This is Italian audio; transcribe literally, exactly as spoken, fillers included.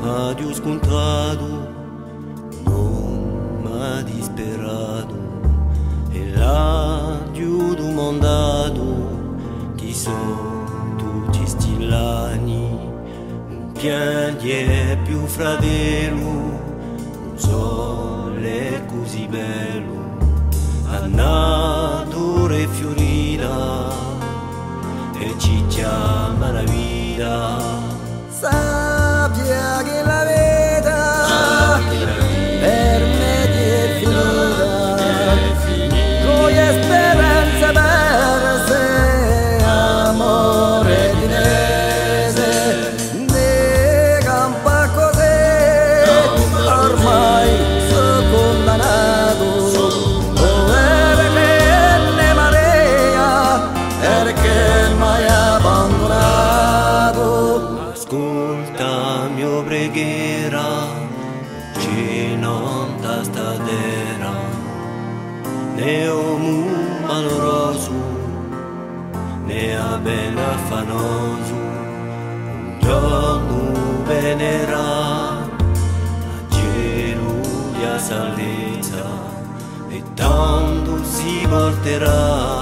adieu scontrato, non m'ha disperato, e l'adieu domandato, chi sono tutti sti anni, un pianti è più fratello, un sole così bello, a natura è fiorita, e ci chiama la vita. Sappia che la vita per me è finita, gioia e speranza perse, amore di mese, ne campa così, ormai sono condannato, oh perché ne marea, perché mai abbandonato. Ascolta mio preghiera, ci non ta stadera, ne uomo maloroso, ne a ben affanoso, un giorno venerà, a cielo di salvezza, e tanto si porterà.